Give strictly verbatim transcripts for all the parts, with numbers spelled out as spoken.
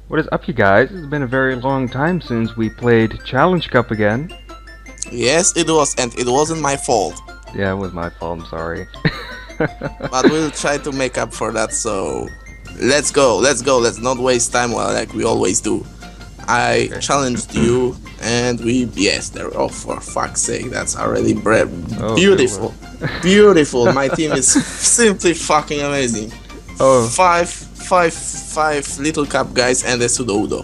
What is up, you guys? It's been a very long time since we played Challenge Cup again. Yes, it was, and it wasn't my fault. Yeah, it was my fault, I'm sorry. But we'll try to make up for that, so... Let's go, let's go, let's not waste time well, like we always do. I okay. challenged you, and we... Yes, there. Oh, for fuck's sake, that's already brave. Oh, beautiful. Beautiful, my team is simply fucking amazing. Oh. Five, five, five little cup guys and a pseudo.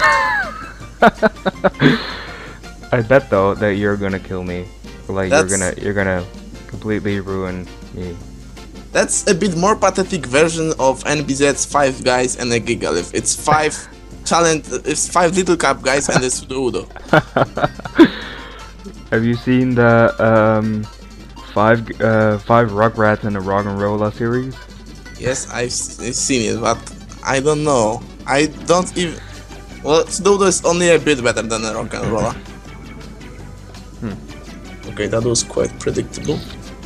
I bet though that you're gonna kill me. Like That's, you're gonna you're gonna completely ruin me. That's a bit more pathetic version of N B Z's five guys and a Gigalith. It's five challenge it's five little cup guys and a pseudo. Have you seen the um five uh five Rugrats and a Rock and Rolla series? Yes, I've, I've seen it, but I don't know. I don't even. Well, pseudo is only a bit better than a Rock and Rolla. Hmm. Okay, that was quite predictable.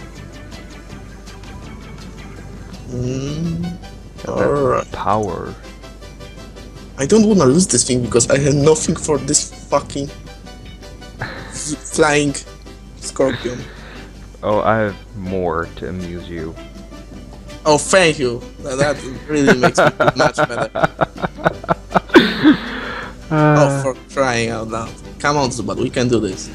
Mm, Alright. Power. I don't wanna lose this thing because I have nothing for this fucking flying scorpion. Oh, I have more to amuse you. Oh, thank you. That really makes me feel much better. Uh, oh, for crying out loud. Come on, Zubat, we can do this.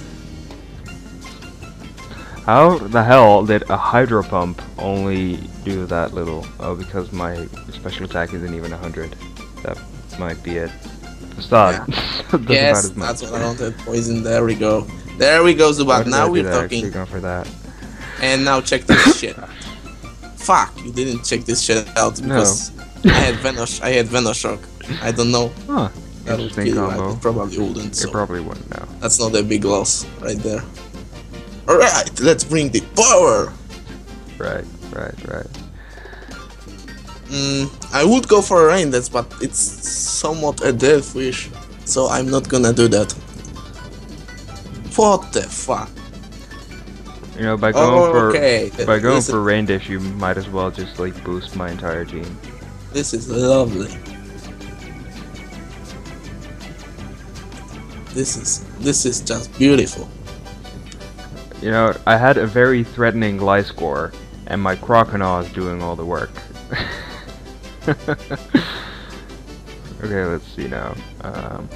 How the hell did a Hydro Pump only do that little? Oh, because my special attack isn't even one hundred. That might be it. Stop. Yeah. Yes, that's what I wanted. Poison, there we go. There we go, Zubat, now we're talking. Going for that. And now check this shit out. Fuck, you didn't check this shit out because no. I had Venos I had Venoshock. I don't know. Huh. That would kill you. I probably wouldn't. So it probably wouldn't now. That's not a big loss right there. Alright, let's bring the power! Right, right, right. Mm, I would go for a rain dance, but it's somewhat a death wish, so I'm not gonna do that. What the fuck? You know, by going oh, for okay. by going Listen. for rain dish, you might as well just like boost my entire team. This is lovely. This is this is just beautiful. You know, I had a very threatening life score, and my Croconaw is doing all the work. Okay, let's see now. Um.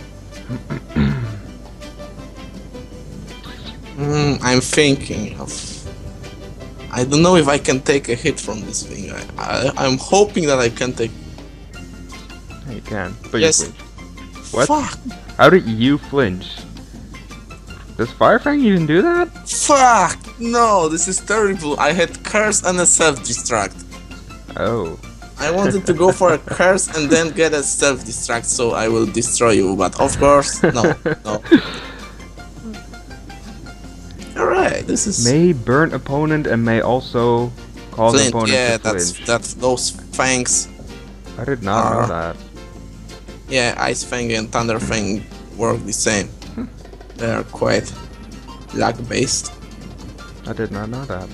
mm, I'm thinking of... I don't know if I can take a hit from this thing. I, I, I'm hoping that I can take... Yeah, you can, but yes. you flinch. What? Fuck! How did you flinch? Does Firefang even do that? Fuck! No, this is terrible. I had curse and a self-destruct. Oh. I wanted to go for a curse and then get a self-destruct, so I will destroy you, but of course, no, no. Alright, this is... May burn opponent and may also cause Flint, opponent yeah, to that's, flinch. that's those fangs. I did not are, know that. Yeah, Ice Fang and Thunder Fang work the same. They are quite lag-based. I did not know that.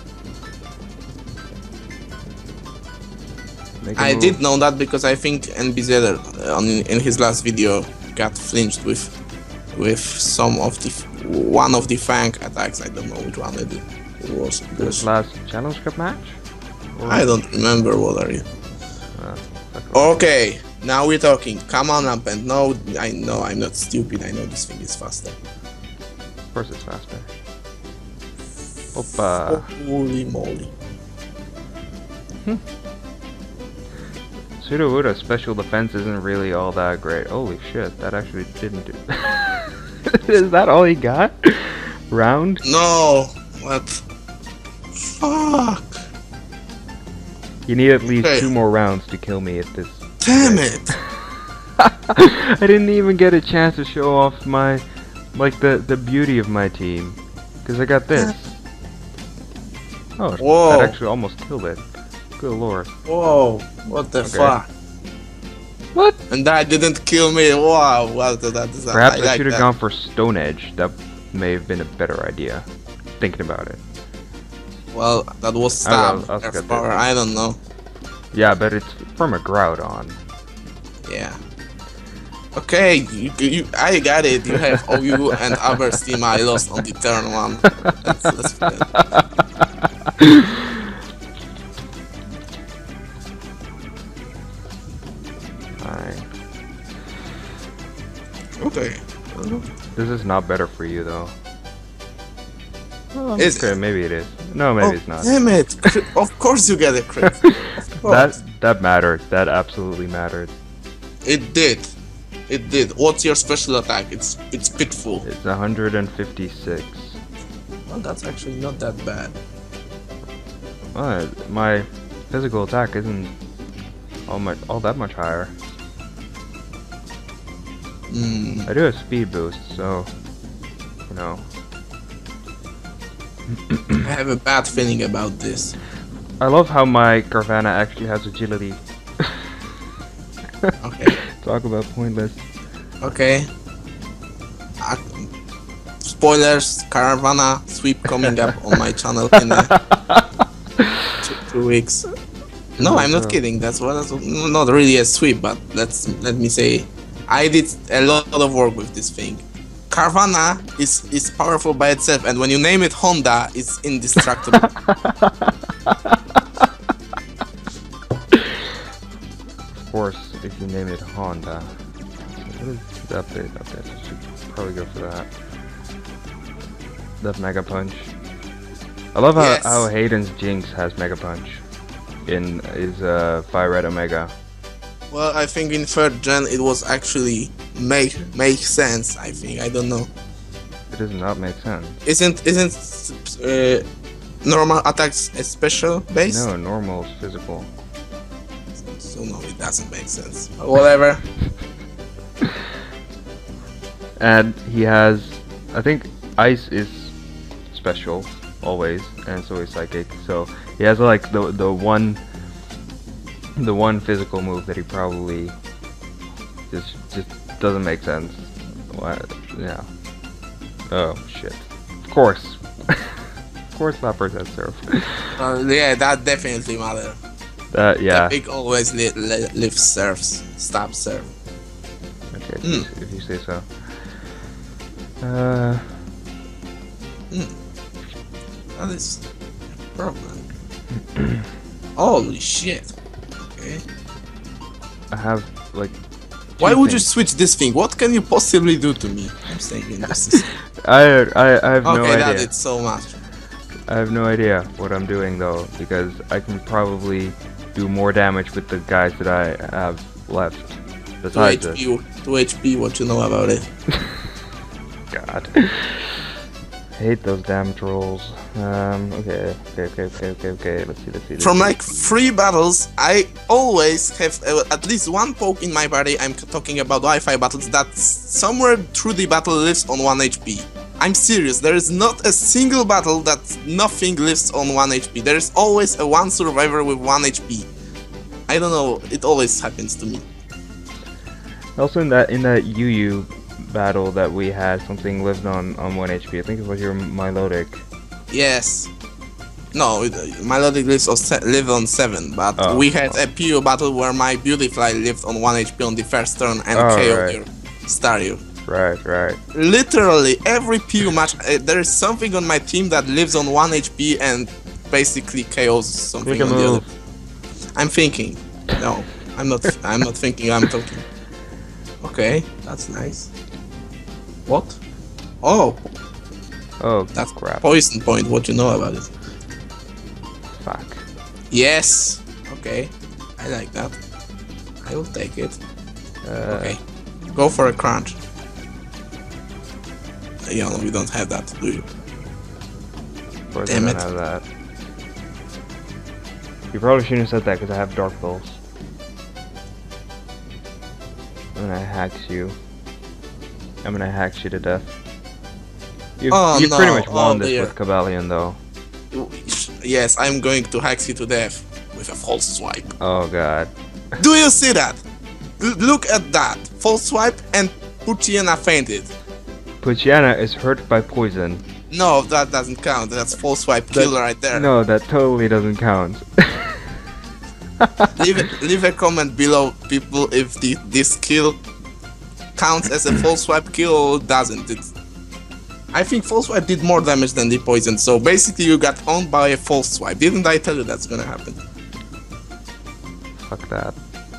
I move. did know that because I think N B Z uh, on, in his last video got flinched with with some of the one of the Fang attacks. I don't know which one it, it was. It This was last Challenge Cup match? Or I don't remember. What are you? Uh, okay, now we're talking. Come on, Rampant. No, I know I'm not stupid. I know this thing is faster. Of course it's faster. Opa. Holy moly. Hmm. Sudowoodo's special defense isn't really all that great. Holy shit, that actually didn't do... Is that all he got? Round? No! What? Fuck! You need at least okay. two more rounds to kill me at this... Damn rate. it! I didn't even get a chance to show off my... Like, the, the beauty of my team. Because I got this. Oh, Whoa. That actually almost killed it. Good lord. Whoa, what the okay. fuck? What? And that didn't kill me. Wow, what that is that? Perhaps I, I like should have that. gone for Stone Edge. That may have been a better idea. Thinking about it. Well, that was stab. I, I, power, I don't know. Yeah, but it's from a Groudon. Yeah. Okay, you, you, I got it. You have O U and other team I lost on the turn one. That's, that's fair. Fine. Okay. This is not better for you though. Well, Is okay, it? maybe it is. No, maybe Oh, it's not. damn it! Crit- Of course you get a crit. Of course. That that mattered. That absolutely mattered. It did. It did. What's your special attack? It's it's pitiful. It's one hundred fifty-six. Well, that's actually not that bad. Well, my physical attack isn't all much all that much higher. Hmm. I do have speed boost, so you know. I have a bad feeling about this. I love how my Carvanha actually has agility. Okay. Talk about pointless. Okay. Uh, spoilers, Caravana sweep coming up on my channel in uh, two, two weeks. No, I'm not kidding. That's what. That's not really a sweep, but let's let me say, I did a lot of work with this thing. Caravana is is powerful by itself, and when you name it Honda, it's indestructible. Of course, if you name it Honda. What is the update? Update. I should probably go for that. The Mega Punch. I love how, Yes. how Hayden's Jinx has Mega Punch in his uh, Fire Red Omega. Well, I think in third gen it was actually make make sense. I think I don't know. It does not make sense. Isn't isn't uh, normal attacks a special base? No, normal is physical. So no, it doesn't make sense. Whatever. And he has, I think Ice is special always, and so is Psychic. So he has like the the one the one physical move that he probably just just doesn't make sense. What? Yeah. Oh shit. Of course. Of course, Lappers has Surf. Uh, yeah, that definitely matters. That yeah. Epic always li li lifts serves, stop serve. Okay, if, Mm. you, if you say so. Uh. Mm. That is a problem. Holy shit. Okay. I have like. Why two would you things. switch this thing? What can you possibly do to me? I'm saying in this system. I I I have no Okay, that idea. did so much. I have no idea what I'm doing though, because I can probably do more damage with the guys that I have left. two Besides H this. P, two H P, what you know about it? God. Hate those damage rolls. Um, okay, okay, okay, okay, okay, okay, let's see, let's see. Let's From see. like three battles, I always have uh, at least one poke in my body. I'm talking about Wi-Fi battles that somewhere through the battle lives on one H P. I'm serious, there is not a single battle that nothing lives on one H P. There is always a one survivor with one H P. I don't know, it always happens to me. Also in that in that U U battle that we had, something lived on on one H P. I think it was your Milotic. Yes. No, it, uh, Melodic lives on, se live on seven, but Oh. we had a P O battle where my Beautyfly lived on one H P on the first turn and Oh, K O'd right. your Staryu. Right, right. Literally every P U match, uh, there is something on my team that lives on one H P and basically K Os something Make a on the other. move. I'm thinking. No, I'm not. I'm not thinking. I'm talking. Okay, that's nice. What? Oh, Oh, that's crap. poison point. What you know about it? Fuck. Yes. Okay, I like that. I will take it. Uh, Okay, go for a crunch. Yeah, no, we don't have that, do you? Of course Damn I it. don't have that. You probably shouldn't have said that because I have Dark Pulse. I'm gonna hack you. I'm gonna hack you to death. You've, Oh, you've pretty no. much won Oh, this dear. with Cabalion though. Yes, I'm going to hack you to death with a false swipe. Oh god. Do you see that? L look at that. False swipe and Puchiana fainted. Puchiana is hurt by poison. No, that doesn't count. That's false swipe kill That- right there. No, that totally doesn't count. leave, leave a comment below, people, if the, this kill counts as a full swipe kill or doesn't. It, I think full swipe did more damage than the poison, so basically you got owned by a full swipe. Didn't I tell you that's gonna happen? Fuck that.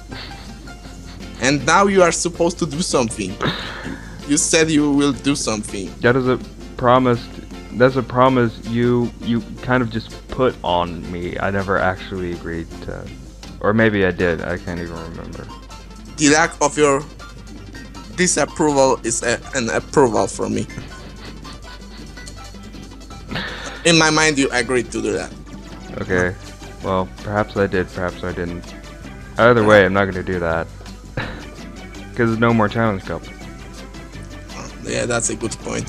And now you are supposed to do something. You said you will do something. That is a promise. That's a promise you you kind of just put on me. I never actually agreed to, or maybe I did. I can't even remember. The lack of your disapproval is a, an approval for me. In my mind, you agreed to do that. Okay. Well, perhaps I did. Perhaps I didn't. Either way, I'm not gonna do that. Because there's no more challenge cup. Yeah, that's a good point.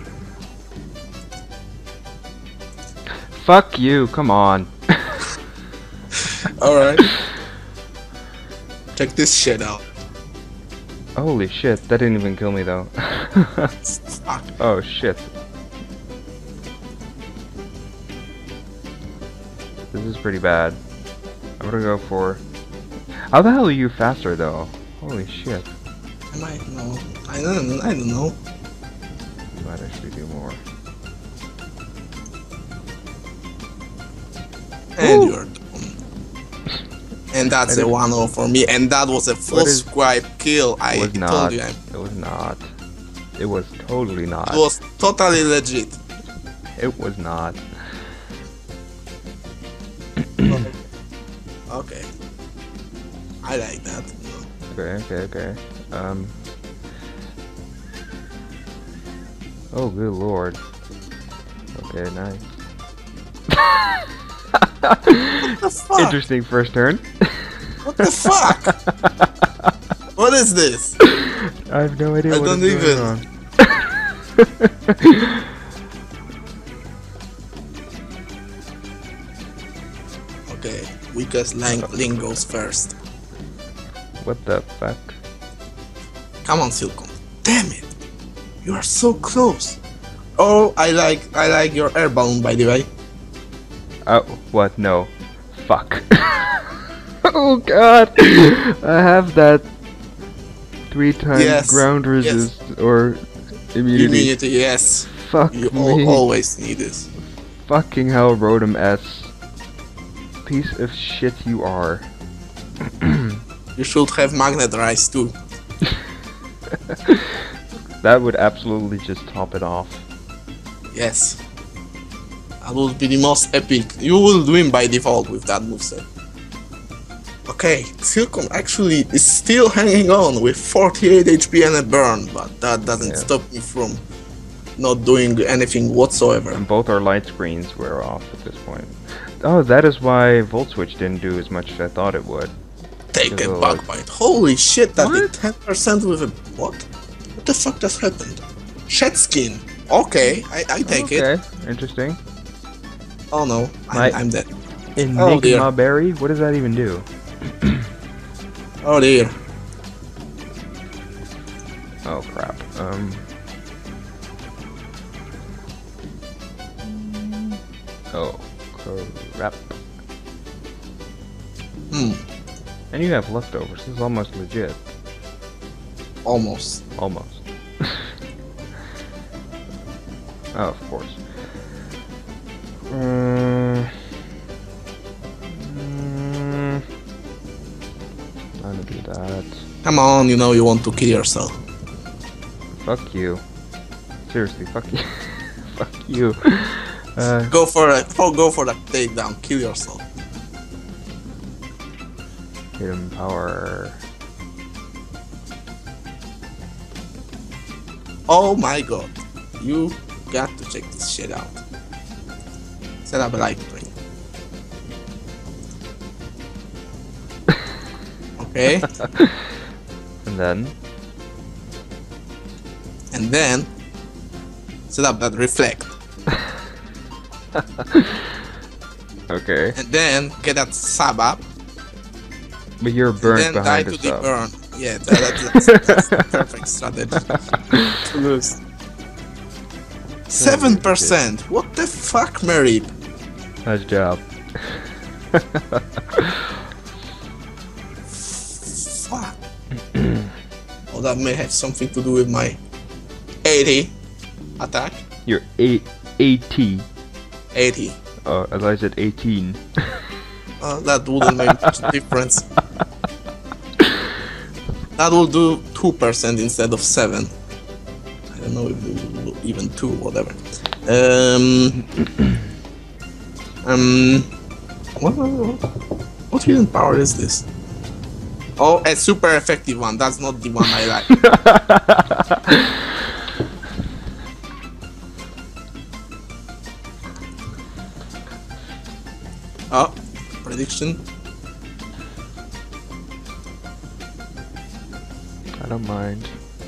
Fuck you, come on. Alright. Check this shit out. Holy shit, that didn't even kill me though. Fuck. Oh shit. This is pretty bad. I'm gonna go for... How the hell are you faster though? Holy shit. I might know. I don't, I don't know. You might actually do more. And Ooh. you're done. And that's a one oh for me. And that was a full is, swipe kill. I it was told not, you. I'm, it was not. It was totally not. It was totally legit. It was not. Okay. I like that. Okay, okay, okay. Um. Oh, good lord. Okay, nice. What the fuck? Interesting first turn. What the fuck? What is this? I have no idea I what don't is even. going on. Okay, weakest ling link goes first. What the fuck? Come on, Silcon. Damn it! You are so close. Oh, I like I like your air balloon, by the way. Oh, what? No. Fuck. Oh god! I have that three times Yes, ground resist or immunity. Immunity, yes. Fuck You me. al always need this. Fucking hell, Rotom S. Piece of shit you are. You should have magnet rise too. That would absolutely just top it off. Yes. That would be the most epic. You will win by default with that moveset. Okay, Silcon actually is still hanging on with forty-eight H P and a burn, but that doesn't Yeah. stop me from not doing anything whatsoever. And both our light screens were off at this point. Oh, that is why Volt Switch didn't do as much as I thought it would. Take a Because of bug like- bite. Holy shit, that did What? ten percent with a... What? What the fuck just happened? Shed skin. Okay, I, I take it. Okay, interesting. Oh no, My- I'm, I'm dead. Enigma Oh, dear. Berry? What does that even do? Oh dear. Oh crap. Um. Oh crap. Hmm, And you have leftovers. This is almost legit. almost. Almost. Oh, of course. Uh, mm, I'm gonna do that. Come on, you know you want to kill yourself. Fuck you. Seriously, fuck you. Fuck you. Uh, Go for it. Oh, go for that takedown. Kill yourself. hidden power. Oh my god. You got to check this shit out. Set up a light ring. Okay. And then, And then set up that reflect. okay. And then get that sub up. But you're burnt And then die behind to the the sub. burn. Yeah, that, that's, that's the perfect strategy to lose. Seven percent. What the fuck, Mary? Nice job. Fuck. Oh, that may have something to do with my eighty attack. You're eight, eighty. eighty. Oh, as I said eighteen. Uh, that wouldn't make much difference. That will do two percent instead of seven. I don't know if it will do even two, whatever. Um, um, what, what, what hidden power is this? Oh, a super effective one. That's not the one I like. Oh, prediction. I don't mind.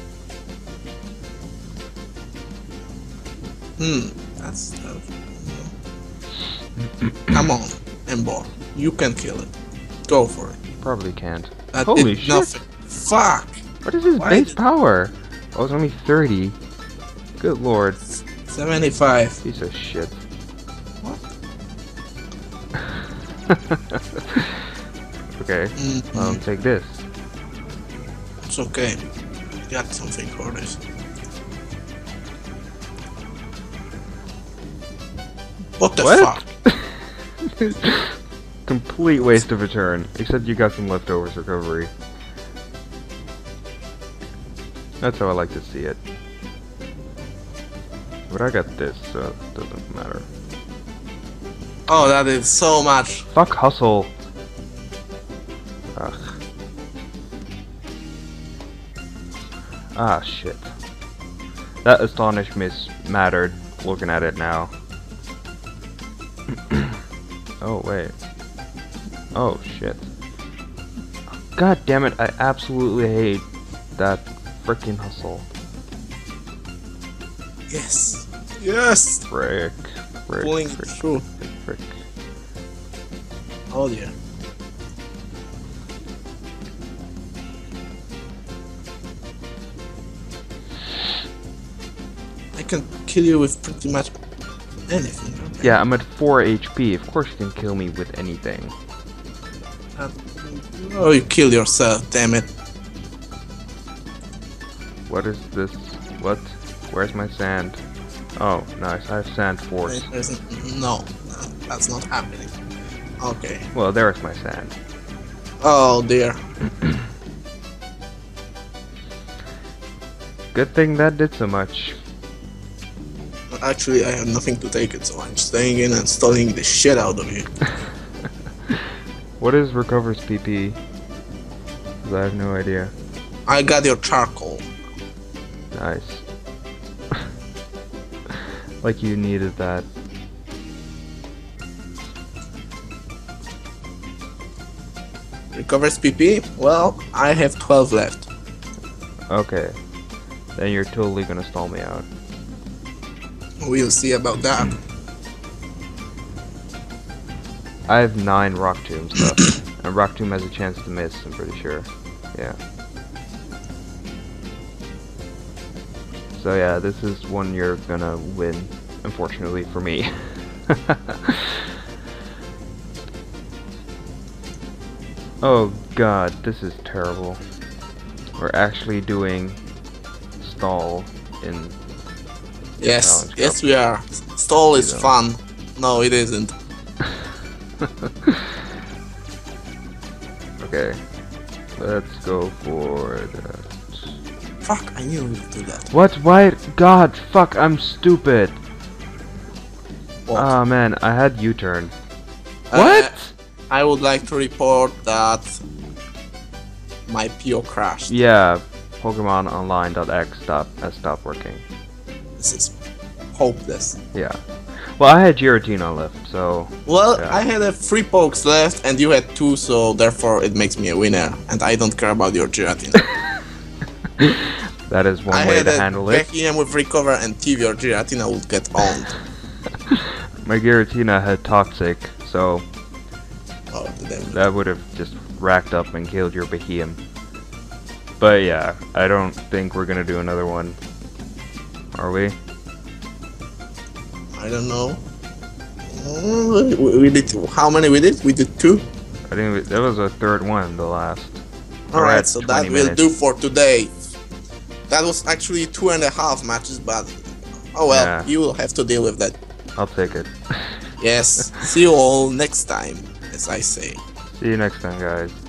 Hmm, that's uh, come on, Ember. You can kill it. Go for it. Probably can't. That Holy did shit! nothing. Fuck! What is his Why base did- power? Oh, it's only thirty. Good lord. seventy-five. Piece of shit. What? Okay. Mm-hmm. Um, take this. It's okay. I got something for this. What the What? fuck? Complete waste of a turn. Except you got some leftovers recovery. That's how I like to see it. But I got this, so it doesn't matter. Oh, that is so much. Fuck hustle. Ugh. Ah, shit. That Astonish Miss mattered, looking at it now. Oh, wait. Oh, shit. God damn it, I absolutely hate that freaking hustle. Yes. Yes. Frick. Frick. Pulling it Frick. through. Frick. Oh dear. I can kill you with pretty much anything. Okay? Yeah, I'm at four H P. Of course you can kill me with anything. Uh, oh, you kill yourself, damn it. What is this? What? Where's my sand? Oh, nice. I have sand force. There's n- no, no, that's not happening. Okay. Well, there's my sand. Oh dear. Good thing that did so much. Actually, I have nothing to take it, so I'm staying in and stalling the shit out of you. What is recovers P P? 'Cause I have no idea. I got your charcoal. Nice. Like you needed that. Recovers P P? Well, I have twelve left. Okay. Then you're totally gonna stall me out. We'll see about that. I have nine rock tombs left. And rock tomb has a chance to miss, I'm pretty sure. Yeah. So yeah, this is one you're gonna win, unfortunately for me. Oh god, this is terrible. We're actually doing stall in Yes, Challenge yes Cup. we are. Stall is You know. fun. No, it isn't. Okay, let's go for that. Fuck, I knew we could do that. What? Why? God, fuck, I'm stupid. What? Ah man, I had U-turn. Uh, What? I would like to report that my P O crashed. Yeah, Pokemon Online.x stop has stopped working. This is hopeless. Yeah. Well, I had Giratina left, so Well, Yeah. I had a three pokes left and you had two, so therefore it makes me a winner. And I don't care about your Giratina. that is one I way had to a handle it. Becky with recover and T V or Giratina would get owned. My Giratina had Toxic, so Oh, damn. that would have just racked up and killed your Behemoth. But yeah, I don't think we're gonna do another one. Are we? I don't know. Uh, we, we did how many we did? We did two. I think we, that was a third one, the last. All We're right, at so that twenty will minutes. do for today. that was actually two and a half matches, but oh well, Yeah. you will have to deal with that. I'll take it. Yes, see you all next time, as I say. See you next time, guys.